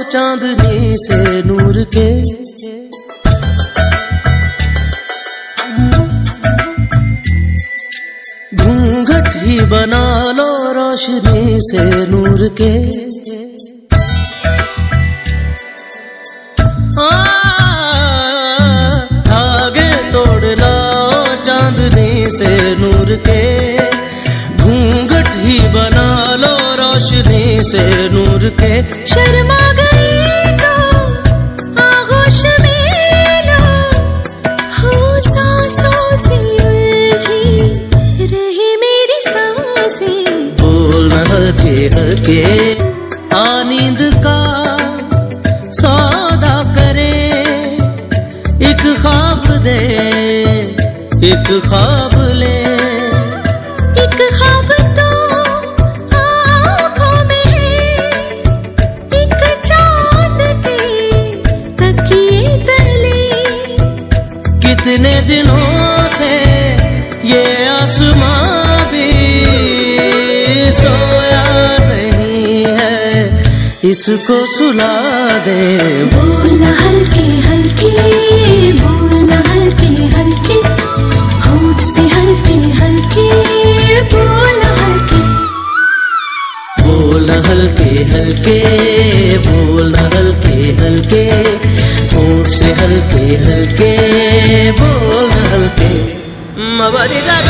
चांदनी से नूर के। घूंघट ही बना लो रोशनी से नूर के। धागे तोड़ लाओ चांदनी से नूर के। घूंघट ही बना लो रोशनी से नूर के। शर्मा गई तो आगोश में लो, हो सांसों से उलझी रहे मेरी सांसें। बोल हल्के हल्के आ नींद का सौदा करे। एक ख्वाब दे एक ख्वाब ले। एक ख्वाब तो आँखों में है, एक चाँद के तकिए तले। कितने दिनों से ये आसमां भी सोया नहीं है, इसको सुला दे। बोलना हल्के हल्के, बोलना हल्के हल्के, होठ से हल्के हल्के, बोलना हल्के। बोलना हल्के हल्के, बोलना हल्के हल्के, होठ से हल्के हल्के, बोलना हल्के।